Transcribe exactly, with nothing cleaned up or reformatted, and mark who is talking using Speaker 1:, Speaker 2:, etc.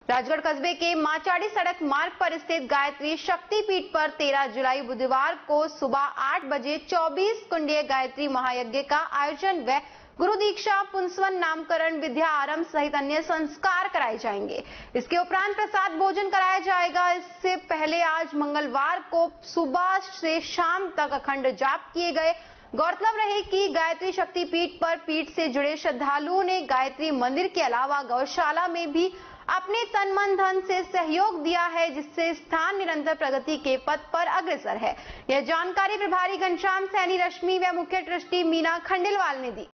Speaker 1: राजगढ़ कस्बे के माचाड़ी सड़क मार्ग पर स्थित गायत्री शक्तिपीठ पर तेरह जुलाई बुधवार को सुबह आठ बजे चौबीस कुंडीय गायत्री महायज्ञ का आयोजन व गुरु दीक्षा, पुंसवन, नामकरण, विद्या आरंभ सहित अन्य संस्कार कराए जाएंगे। इसके उपरांत प्रसाद भोजन कराया जाएगा। इससे पहले आज मंगलवार को सुबह से शाम तक अखंड जाप किए गए। गौरतलब रहे कि गायत्री शक्तिपीठ पर पीठ से जुड़े श्रद्धालुओं ने गायत्री मंदिर के अलावा गौशाला में भी अपने तन मन धन से सहयोग दिया है, जिससे स्थान निरंतर प्रगति के पथ पर अग्रसर है। यह जानकारी प्रभारी घनश्याम सैनी रश्मि व मुख्य ट्रस्टी मीना खंडेलवाल ने दी।